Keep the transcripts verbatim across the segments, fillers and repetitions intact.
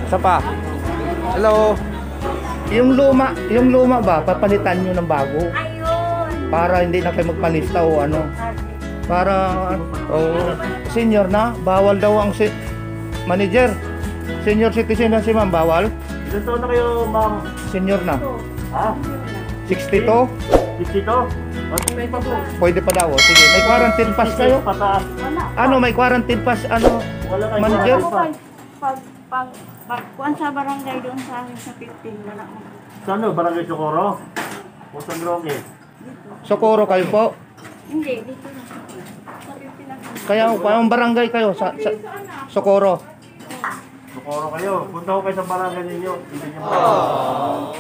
Isa pa. Hello. Yung luma, yung luma ba, papalitan nyo ng bago? Ayun. Para hindi na kayo magpalista o ano. Para, oh, senior na, bawal daw ang si manager. Senior citizen na si ma'am, bawal? Ilan taon na kayo, ma'am? Senior na. Ha? sixty-two? sixty-two? Pwede pa po. Pwede pa daw. Sige, may quarantine pass kayo? Pataas. Ano, may quarantine pass, ano, Wala kayo manager? Ako pag, pag, pag, pag, kuwan sa barangay doon sa amin sa fifteen, wala mo. Saan no? Barangay Socorro? Pusang Roque? Socorro kayo po? Hindi, dito na. Sa fifteen ako. Kaya, kayong barangay kayo sa, sa Socorro? Socorro kayo. Punta ko kayo sa barangay ninyo. Hindi nyo ba?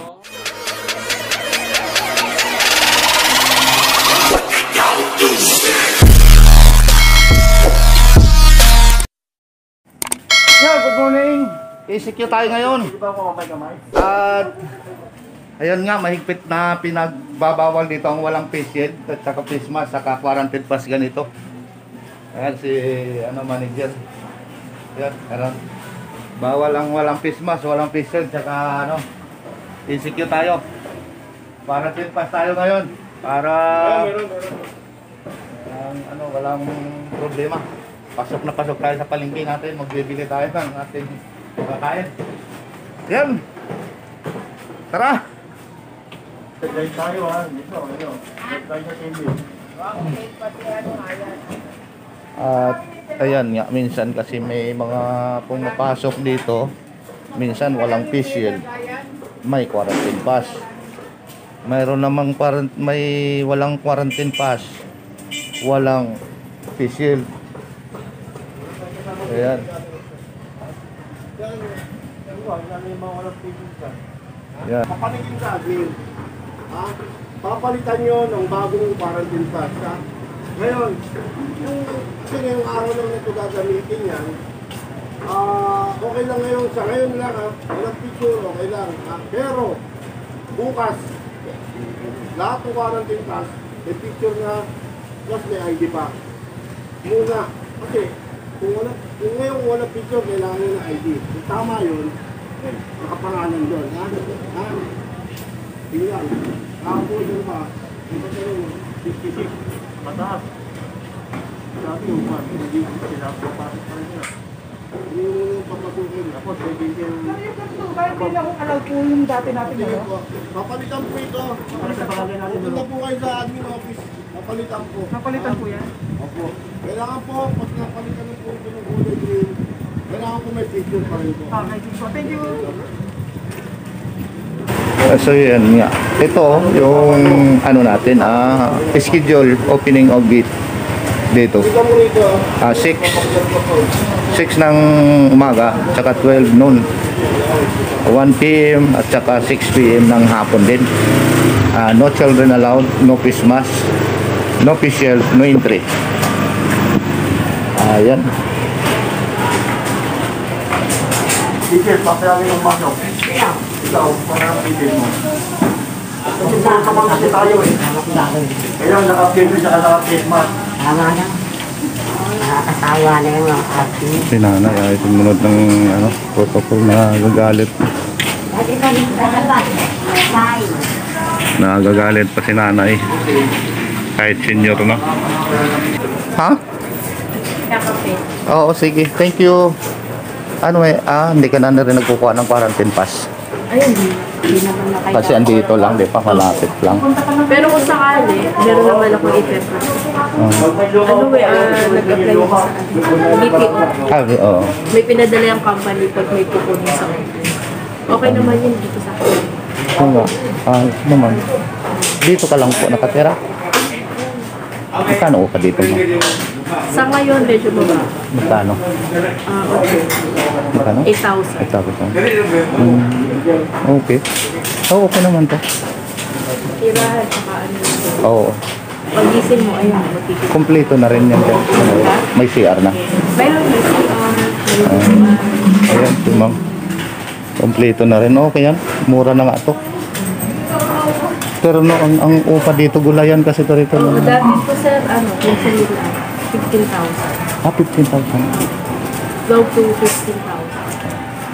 Yeah, good morning. E C Q tayo ngayon. Hindi ba ako kamay-kamay? At ayun nga, mahigpit na pinagbabawal dito ang walang face shield at saka face mask, saka quarantine pass ganito. Ayan si ano manager. Yan, ayan. Bawal ang walang face mask, walang face shield, saka ano, E C Q tayo. Quarantine pass tayo ngayon para ang ano, walang problema. Pasok na pasok tayo sa palengke natin, magbibili tayo ng ating kakain. Yan. Tara. Guys tayo ha. Dito, ayun. Guys sa T V. At ayan nga, minsan kasi may mga pumapasok dito, minsan walang face shield, may quarantine pass. Mayroon namang quarant may walang quarantine pass, walang face shield. Ayan. Yan. Papanigin sa amin. Ha? Papalitan nyo ng bagong quarantine pass. Ha? Ngayon, yung kasi ngayong araw lang nito gagamitin yan, ah, okay lang ngayon, sa ngayon lang ha, walang picture, okay lang. Ha? Pero, bukas, lahat ng quarantine pass, may picture na, plus may I D pa. Muna, kasi, kung wala, kung ngayon wala picture, kailangan ng I D. Kung tama yun, eh, nakapangalan doon. Ha? Ha? Tingnan. Nakapo doon pa. Ito kayo, fifty-six. Mataas. Sabi yung man, hindi sila papasok pa rin nila. Hindi mo yung papasukin. Tapos, pwede yung... Bakit hindi na kung alam po yung dati natin Hindi ano? po. Papalitan po ito. Para sa barangay natin, Pupunta ano? po kayo sa admin office. Papalitan po. Napalitan po yan? Opo. Kailangan po, pag napalitan na po ito ng kulay green, kailangan po may picture pa rin po. Okay, so thank you. Uh, so yan nga. Ito yung ano natin, ah, schedule opening of gate dito. Ito mo rito. Ah, six six ng umaga, tsaka twelve noon. one P M at tsaka six P M ng hapon din. Ah, no children allowed, no face mask, no face shield, no entry. Ayan. Teacher, pasayamin yung masok. Ikaw, parang teacher mo. Kasi nakakabang kasi tayo eh. Kaya naka-face siya, naka-face mask. Tama na. Nakakasawa na yung mga ating. Si nanay ay sumunod ng ano, protocol na gagalit. Dati ka dito sa labas. Say. Nagagalit pa si nanay. Kahit senior na. Ha? Kakape. Oo, sige. Thank you. Ano eh, ah, hindi ka na rin nagkukuha ng quarantine pass. Ayun, hindi naman na kayo. Kasi andito lang, di pa, malapit lang. Pero kung sakali, meron naman akong i-test. Oh. Ano eh, ah, nag-apply ko sa B P O. Ah, oo. May pinadala yung company pag may kukunin sa akin. Okay naman yun dito sa akin. Oo nga. Ah, naman. Dito ka lang po nakatira? Magkano ka dito mo? Sa ngayon, medyo baba. Magkano? Ah, okay. Magkano? eight thousand. Ay, tapos na. Hmm. Okay. Oo, okay naman to. Tirahan, saka ano yun. Oo. Pag-gising mo, ayun, matitip. Kompleto na rin yan. Ano, may C R na. Meron, may C R, may Ah. Ayan, si ma'am. Kompleto na rin. Okay yan. Mura na nga to. Pero no, ang, ang upa dito, gulayan kasi ito rito. Oo, dati po sir, ano, fifteen thousand. Ah, fifteen thousand. Go to fifteen thousand.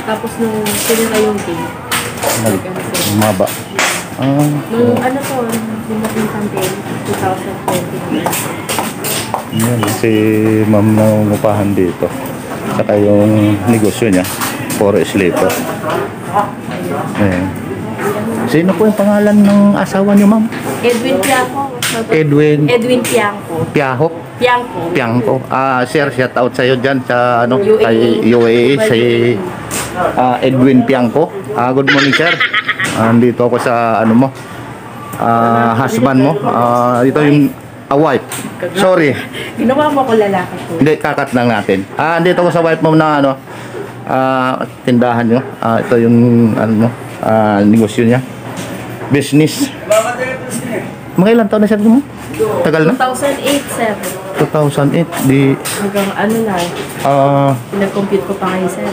Tapos nung sinira yung date, Nag, ano, sir, maba. Ah, nung ano to, yung naging pandemic, twenty twenty. yun, si ma'am na umupahan dito. Saka yung negosyo niya, for sleeper. Ayan. Sino po yung pangalan ng asawa niyo, ma'am? Edwin Piangco. Edwin Edwin Piangco. Piahok. Piangco. Piangco. Ah, sir, shout out sa'yo dyan sa ano, U A E. kay U A E, si ah, Edwin Piangco. Ah, good morning, sir. Ah, Andito ako sa ano mo, ah, husband mo. Ah, ito yung a wife. Sorry. Ginawa mo ko lalaki ko. Hindi, kakat lang natin. Ah, andito ako sa wife mo na ano, ah, tindahan nyo. Ah, ito yung ano mo, ah, negosyo niya. Business. Mga ilang taon na siya mo? Tagal na? two thousand eight, sir. two thousand eight. Di, Hanggang ano na, ah, pinag-compute ko pa kayo, sir.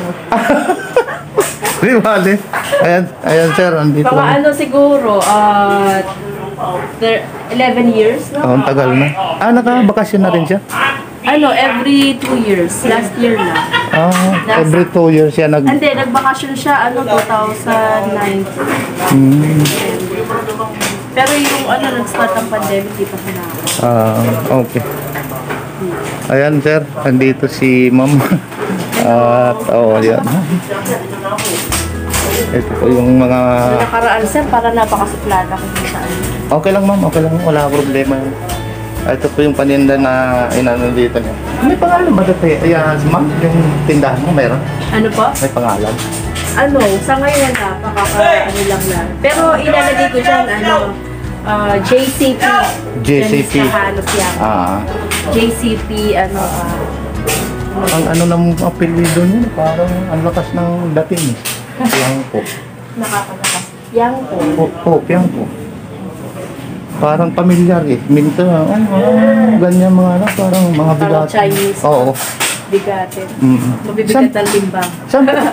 di bali. Ayan, ayan sir, andito. Mga ano siguro, uh, eleven years, Oh, no? ang tagal na. Ah, nakabakasyon na rin siya? Ano, every two years. Last year lang. Ah, every two years siya nag... Hindi, nagbakasyon siya, ano, two thousand nine. Hmm, Pero yung ano, nag-start ang pandemic, di pa siya nakaka. ah, okay. Ayan sir, andito si ma'am. At, oh, yan. Ito po yung mga... Sa nakaraan, sir, para napakasuplada ko dun sa ano. Okay lang ma'am, okay lang. Wala problema. Ito po yung paninda na inano dito niya. May pangalan ba dito? Ayan, ma'am, yung tindahan mo meron? Ano po? May pangalan? Ano, sa ngayon na, pakaka, ano lang lang. Pero ilalagay ko dyan, ano, ah, J C P. J C P. Janice Cajanos yan. Ah, J C P, ano, ah, ang ano ng apelyido niya, parang ang lakas ng dating. Yang po. nakakalakas. Yang po. Po, po, yang po. Parang pamilyar eh. Minto, ano, ah, ganyan mga ano, parang mga Parang bigat. Chinese. Oo. Bigatin. Mm. Mabibigat ang timbang. Saan po,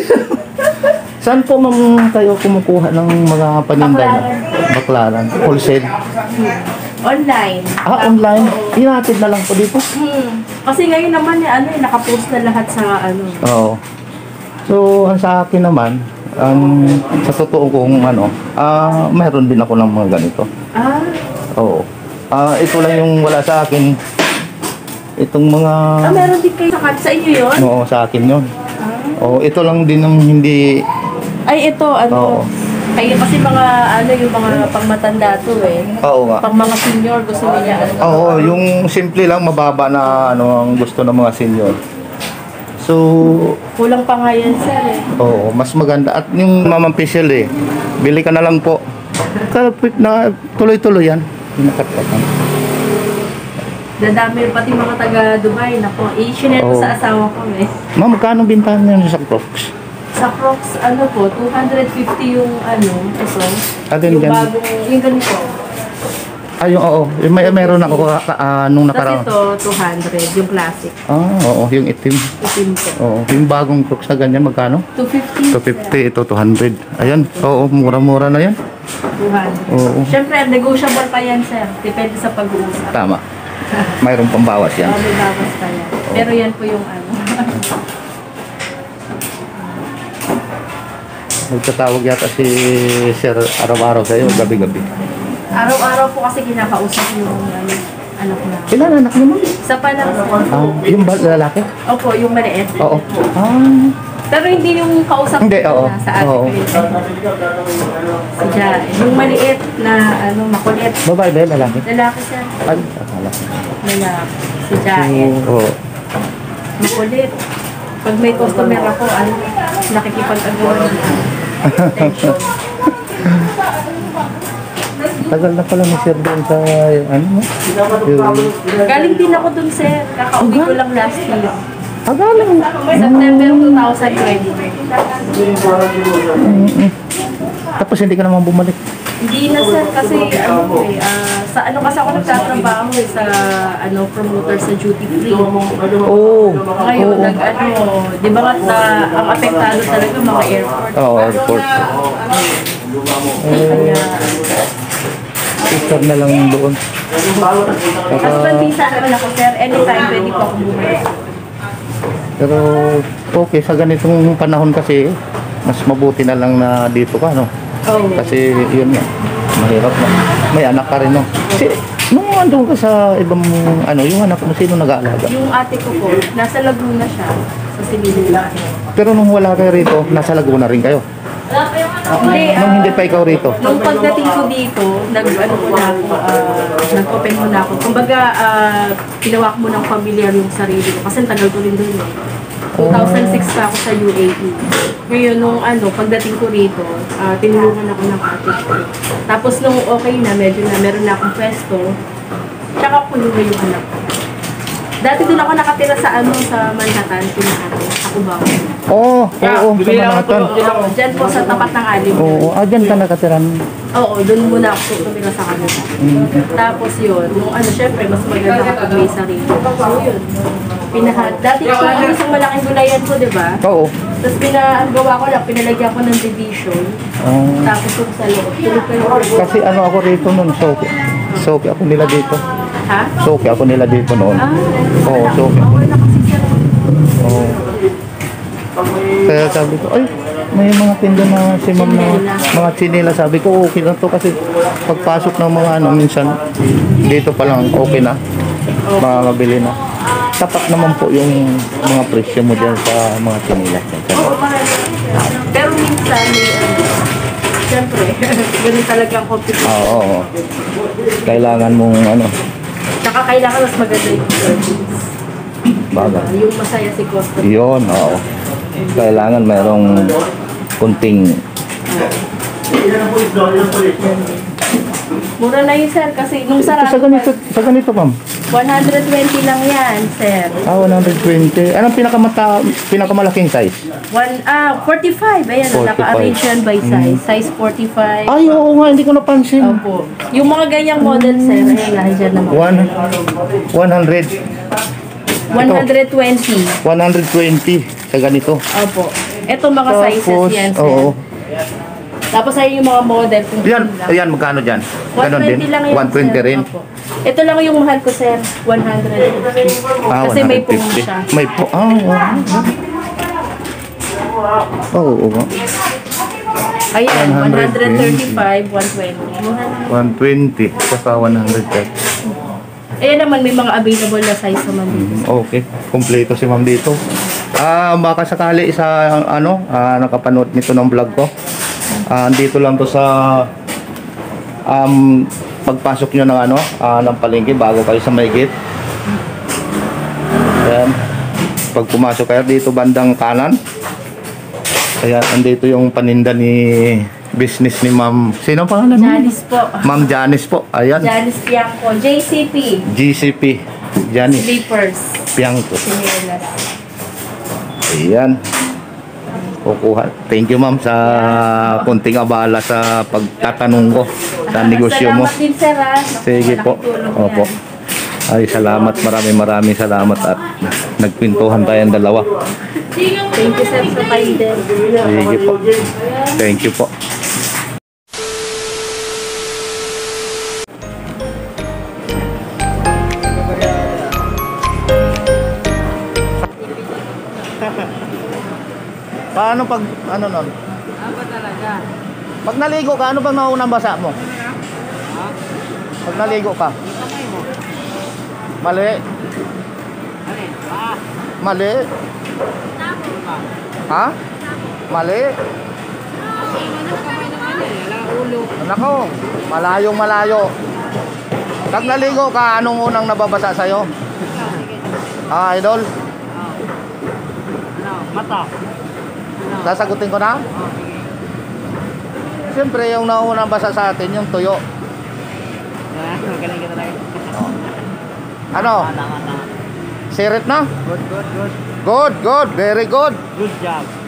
saan po ma'am kayo kumukuha ng mga paninda niyo? Baklaran. Wholesale. Online. Ah, online. Inatid na lang po dito. Hmm. Kasi ngayon naman, eh, ano, eh, nakapost na lahat sa, ano. Oo. So, ang sa akin naman, um, sa totoo kong ano, ah, mayroon din ako ng mga ganito. Ah, Oo. Ah, ito lang yung wala sa akin. Itong mga... ah meron din kayo sa, sa inyo yun? Oo, sa akin yun. Ah. Oo, ito lang din ang hindi... Ay, ito, Oo. ano, kayo kasi mga, ano, yung mga pangmatanda to eh. Oo nga. Pang mga senior, gusto niya, ano. Oo, yung simple lang, mababa na ano ang gusto ng mga senior. So, Kulang pa nga yan, sir eh. oo, mas maganda. At yung mamampisil eh, bili ka na lang po. Kalapit na tuloy-tuloy yan. Pinakatatan. Dadami pati mga taga Dubai, nako. I-share ko Oo. sa asawa ko eh. Ma'am, magkano bintahan niyo sa Crocs? Sa Crocs, ano po, two hundred fifty yung ano, ito. Ah, yung ganyan. bagong, yung ganito. Ah, yung oo. Yung may meron ako uh, nung Tapos nakaraan. ito, two hundred, yung classic. Ah, oo, yung itim. Itim po. Oo, yung bagong Crocs na ganyan, magkano? two fifty. two fifty, ito two hundred. Ayan, oo, mura-mura na yan. two hundred. Oo. Siyempre, negotiable pa yan, sir. Depende sa pag-uusap. Tama. Mayroon pang bawas yan. Oh, may bawas pa yan. Pero yan po yung ano. Nagtatawag yata si Sir araw-araw sa'yo, gabi-gabi. Araw-araw po kasi kinakausap yung ano, anak na. Ilan anak mo? Sa pa lang, sir. Ah, yung ba lalaki? Opo, yung maliit. Oo. Ah, Pero hindi yung kausap Hindi, ko oo. na sa atin. Oo. Si Jai. Yung maliit na ano, makulit. babae ba yun, lalaki? Lalaki siya. Ay, akala ko. Lalaki. Si Jai. Oo. Makulit. Pag may customer ako, ano, nakikipag-agawa ng attention. Tagal na pala ni Sir doon sa, ano mo? Yung, Galing din ako dun, sir. Kakauwi ko lang last year. ah, galing. September two thousand twenty. Mm-mm. Tapos hindi ka naman bumalik. Hindi na, sir, kasi ano ko eh, ah, sa ano kasi ako nagtatrabaho eh, sa ano, promoter sa duty free. Oo. Ngayon, Oo. nag ano, di ba nga na, ang apektado talaga mga airport. Oo, airport. Kaya, Sister na lang doon. husband visa naman ako, sir. Anytime, pwede ko ako bumalik. Pero okay, sa ganitong panahon kasi, mas mabuti na lang na dito ka, no? Oo. Kasi yun nga, mahirap na. May anak ka rin, no? Kasi, nung andun ka sa ibang, ano, yung anak mo, sino nag-aalaga? Yung ate ko po, nasa Laguna siya, sa Sililila. Pero nung wala kayo rito, nasa Laguna rin kayo. Hindi, Nung ah, hindi pa ikaw rito. nung pagdating ko dito, nag-ano ko na ako, ah, nag-open ko na ako. Kumbaga, uh, ginawa ko mo ng familiar yung sarili ko. Kasi tagal ko rin doon eh. two thousand six pa ako sa U A E. Ngayon, nung ano, pagdating ko rito, ah, tinulungan ako ng ate ko. Tapos nung okay na, medyo na meron na akong pwesto, tsaka ko yung anak ko. Dati doon ako nakatira sa ano, sa Manhattan, pinakate, sa Cubao. Oo, oo, sa Manhattan. Oo, dyan po sa tapat ng alim. Oo, ah, dyan ka nakatiran. Oo, doon muna ako tumira sa kanila. Tapos yun, nung ano, syempre, mas maganda kapag may sarili. So yun, pinahat. Dati ko yung isang malaking gulayan ko, di ba? Oo. Tapos pinagawa ko lang, pinalagyan ko ng division. Oh. Tapos yung sa loob, tulog kayo. Kasi ano ako rito noon, soke. Soke ako nila dito. Ha? Soke ako nila dito noon. Ah, Oo, soke. ako na kasi sir. Oo. Kaya sabi ko, ay, may mga tinda na si ma'am na mga chinela. Sabi ko, okay lang to kasi pagpasok ng mga ano, minsan dito pa lang okay na. Makakabili na. Tapat naman po yung mga presyo mo dyan sa mga chinela. Oo, mahal. Pero minsan, may ano, siyempre, ganun talaga ang competition. Oo, oo. Kailangan mong ano, Tsaka kailangan mas maganda yung service. baga. Yung masaya si customer. Yun, oo. Kailangan mayroong kunting Mura na yun, sir, kasi nung sa sarap, ganito, sa ganito ma'am. one hundred twenty lang yan, sir. Ah, one hundred twenty. Anong pinakamata, pinakamalaking size? One, ah, forty-five. Ayan, forty-five. naka-arrange yan by size. Size forty-five. Ay, oo nga, hindi ko napansin. Opo. Yung mga ganyang model, sir, ayan, nandiyan naman. One, one hundred. one hundred twenty. one hundred twenty sa ganito. Opo. Ito mga sizes Tapos, yan, sir. oo. Tapos ayun yung mga model. Kung Yan, lang. ayan, magkano dyan? Ganon din? one twenty lang yan, one twenty sir. rin? Opo. Ito lang yung mahal ko, sir. one hundred fifty. Ah, Kasi may pong one hundred fifty. siya. May po, ah, oo. Oo, oo. oo. Ayan, one one hundred thirty-five, one twenty. Mura lang. one twenty, saka one hundred thirty. Ayan naman, may mga available na size naman dito. Okay, kumpleto si ma'am dito. Ah, baka sakali sa ano, ah, nakapanood nito ng vlog ko. Ah, andito lang to sa um pagpasok nyo ng ano, ah, ng palengke bago kayo sa may gate. Ayan. Pag pumasok kayo dito bandang kanan. Ayan, andito yung paninda ni business ni ma'am. Sino ang pangalan mo? Janice po. Ma'am Janice po. Ayan. Janice Piangco. J C P. G C P. Janice Slippers. Piangco. Sinelas. Ayan. Kukuha. Thank you ma'am sa kunting abala sa pagtatanong ko sa negosyo mo. Salamat din, sir, ha. Naku, Sige po. malaking tulong Opo. yan. Ay, salamat. Maraming maraming salamat at nagpintuhan tayong dalawa. Thank you, sir, sa time din. Sige po. Thank you po. Paano pag ano nun? Apa talaga? Pag naligo ka, ano bang naunang basa mo? Pag naligo ka? Mali. Mali. Ha? Mali. Nako, malayong malayo. Pag naligo ka, anong unang nababasa sa'yo? Ah, idol? Mata. Sasagutin ko na? Siyempre, yung naunang basa sa atin, yung tuyo. Magaling ka talaga. Ano? Tama, tama. Sirit na? Good, good, good. Good, good, very good. Good job.